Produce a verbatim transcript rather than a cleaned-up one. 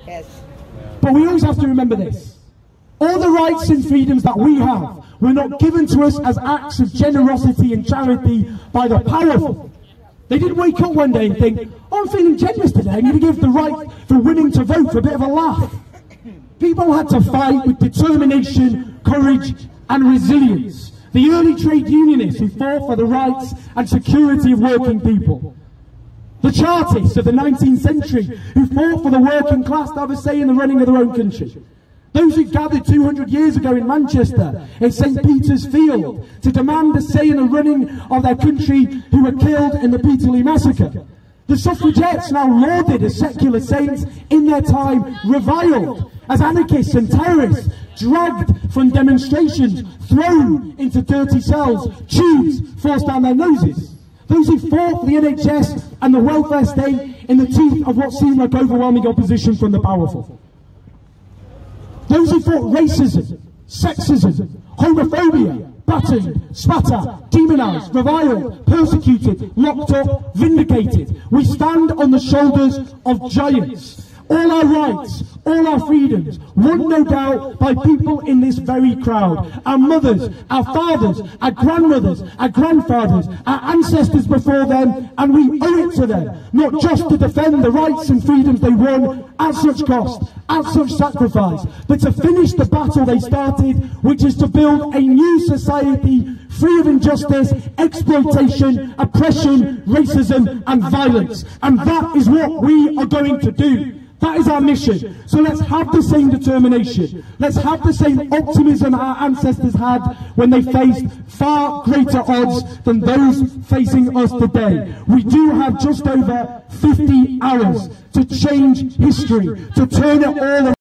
Yes. But we always have to remember this. All the rights and freedoms that we have were not given to us as acts of generosity and charity by the powerful. They didn't wake up one day and think, oh, I'm feeling generous today, I'm going to give the right for women to vote for a bit of a laugh. People had to fight with determination, courage and resilience. The early trade unionists who fought for the rights and security of working people. The Chartists of the nineteenth century who fought for the working class to have a say in the running of their own country. Those who gathered two hundred years ago in Manchester, in Saint Peter's Field, to demand a say in the running of their country, who were killed in the Peterloo Massacre. The suffragettes, now lauded as secular saints, in their time reviled as anarchists and terrorists, dragged from demonstrations, thrown into dirty cells, tubes forced down their noses. Those who fought for the N H S and the welfare state in the teeth of what seemed like overwhelming opposition from the powerful. Those who fought racism, sexism, homophobia, battered, spat at, demonised, reviled, persecuted, locked up, vindicated. We stand on the shoulders of giants. All our rights, all our freedoms, won no doubt by people in this very crowd. Our mothers, our fathers, our grandmothers, our grandfathers, our ancestors before them, and we owe it to them, not just to defend the rights and freedoms they won at such cost, at such sacrifice, but to finish the battle they started, which is to build a new society free of injustice, exploitation, oppression, racism and violence. And that is what we are going to do. That is our mission. So let's have the same determination. Let's have the same optimism our ancestors had when they faced far greater odds than those facing us today. We do have just over fifty hours to change history, to turn it all around.